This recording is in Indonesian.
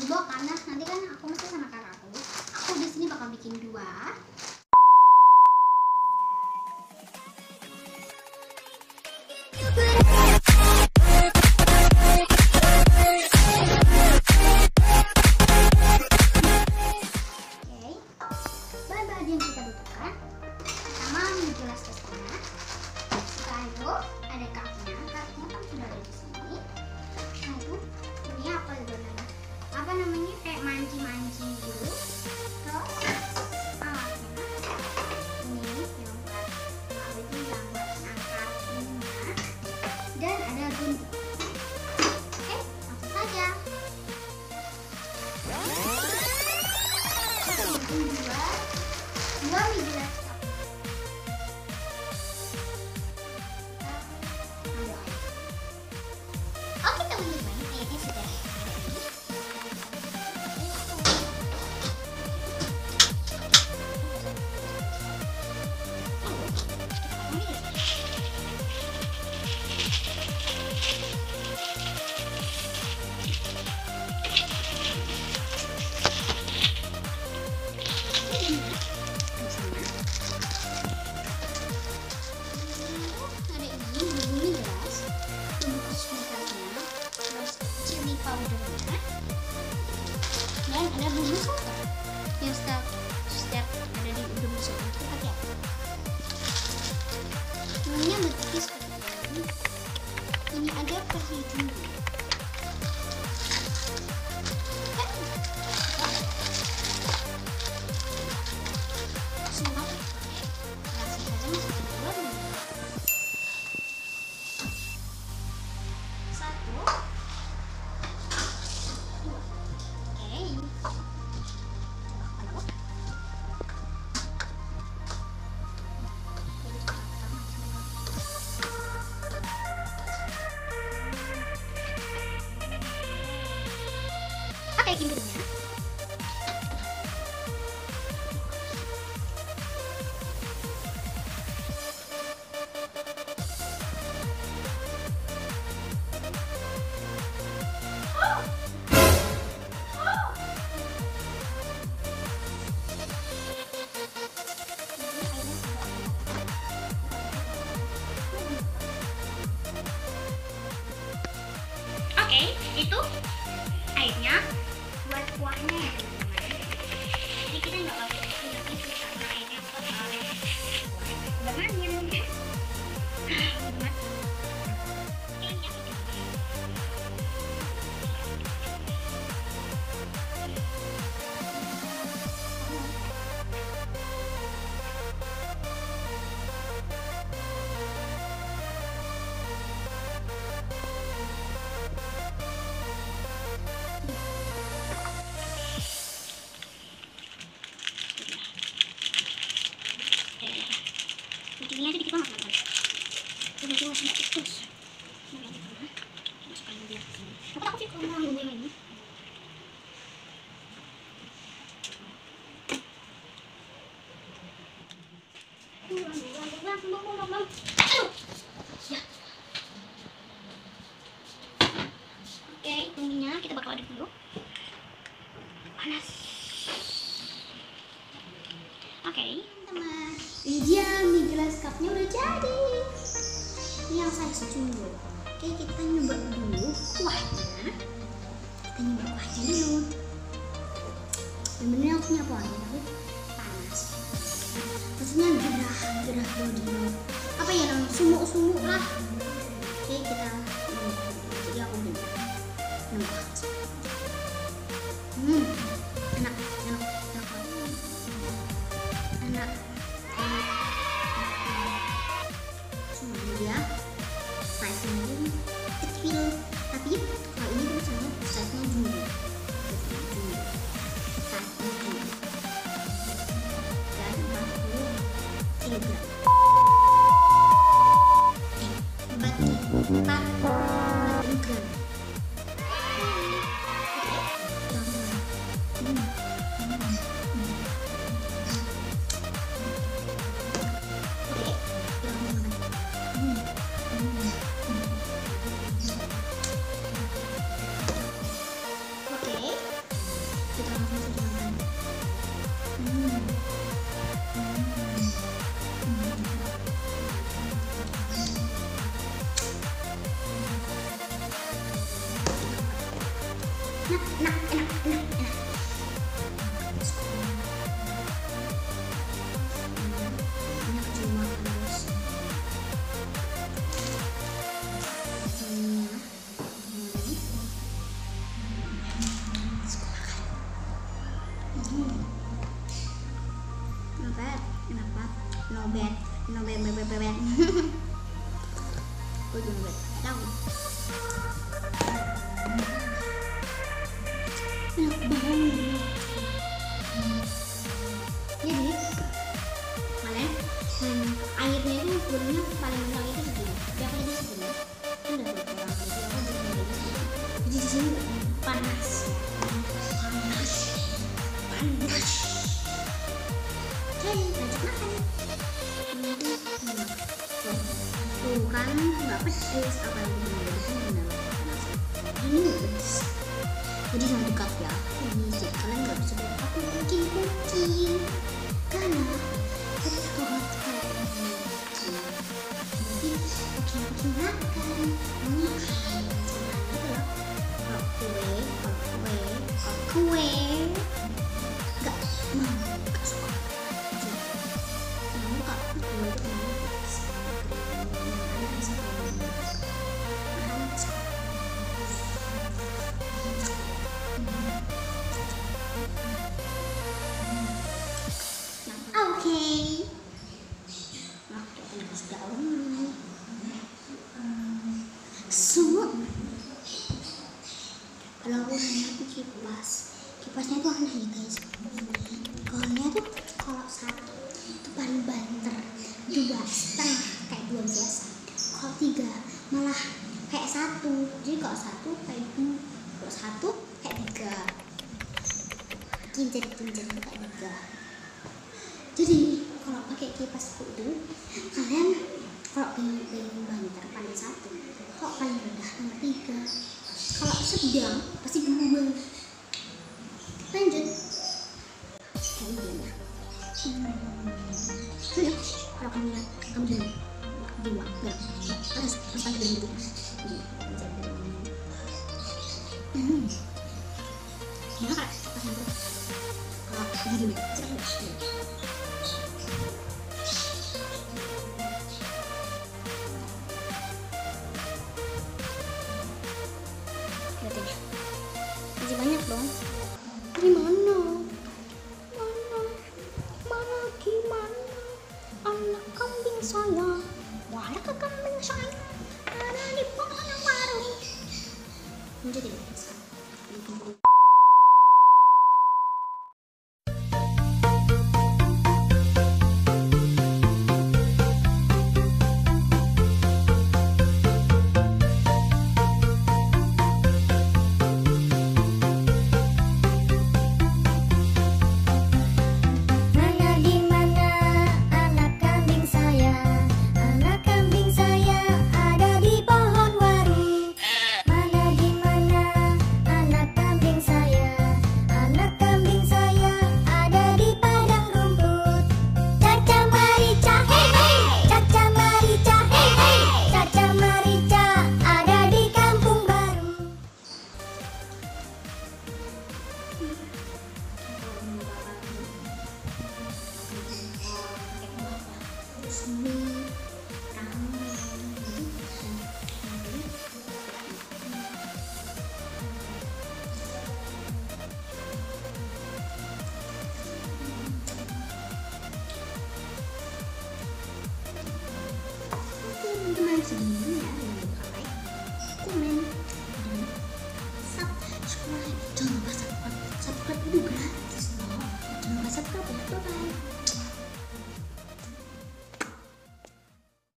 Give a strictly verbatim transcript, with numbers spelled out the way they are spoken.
jumbo karena nanti kan aku masih sama kakakku. Aku di sini bakal bikin dua. Yang kita butuhkan pertama mie gelas setengah, lalu ada cupnya, cupnya kan sudah ada di sini. Nah itu ini apa itu namanya? Apa namanya kayak manci-manci gitu. Terus alatnya ini yang buat apa itu yang buat angkat ininya, dan ada gunting. Oke, langsung saja. Dua dua mie gelas cup. Oke teman-teman, kayaknya sudah ready. Powdernya, dan ada bumbu soto yang setiap setiap ada di bumbu soto itu pakai apa? Namanya betis seperti ini. Ini ada versi jumbo. Pakai gimbirnya. Oke, itu airnya buat kuahnya ya teman-teman. Jadi kita nggak pakai itu nanti karena airnya bakal udah manin ya. Teman. Ini aja dikit banget teman-teman. Coba coba sampai terus. Masukkan dia. Aku takut sih kalau mau bumbu ini. Oke, ininya kita bakal aduk dulu. Panas. Oke, teman. Ini dia mie gelas cupnya udah jadi. Ini yang size jumbo. Oke, kita nyoba dulu kuahnya. Kita nyoba kuahnya dulu. Sebenarnya aku punya kuahnya tapi panas. Maksudnya gerah, gerah bodinya. Apa ya namanya? Sumuk-sumuk lah. Oke, kita hmm, jadi aku beli. Nambah. Hmm, enak, enak, enak banget. Enak. Cuma dia size-nya ini kecil, tapi kalau ini kan sama size-nya jumbo. Jumbo. Size-nya jumbo. Dan empat puluh kilogram. empat enak, enak, enak, enak, enak. Ini kecil banget guys. Ini. Not bad, enak banget. No bad, no bad, bad, bad, bad. Ôi dừng lại, đau. Enak banget. Jadi kalian hmm, airnya itu sebenarnya paling banyak itu segini. Berapa jadi segini? Kan udah berkurang. Jadi aku jadi jadi segini. Jadi di sini panas, panas, panas. Jadi lanjut makan. Tuh kan nggak pedes, apa yang benar kan benar panas. Ini nggak pedes. Jadi jangan dekat ya. Ini jadi kalian nggak bisa dekat aku kucing kucing karena itu hot kayak ini. Jadi kucing kucing makan makan. Itu loh. Kalau kue, kalau kue, kalau kue nggak mau nggak suka. Mau nggak kue itu mau. Oke, nah kita kasih daun. Semua. Kalau aku nanya aku kipas, kipasnya tuh aneh ya guys. Golnya tuh kalau satu itu paling banter, dua setengah kayak dua biasa. Kalau tiga malah kayak satu. Jadi kalau satu kayak dua, kalau satu kayak tiga. Kincir kincir kayak tiga. Jadi kalau pakai kipas itu kalian kalau pengen pengen banter paling satu, kalau paling rendah nomor tiga, kalau sedang pasti dua. Lanjut kayak gini. Hmm. Kalau kamu lihat kamu gini dua nggak harus harus pakai gini dulu. Hmm. Gimana kak? Kalau gini cepat. Masih banyak dong. Gimana? Mana? Mana gimana? Anak kambing saya. Wah, anak kambing saya ada di pohon yang baru. Menjadi biasa. Segini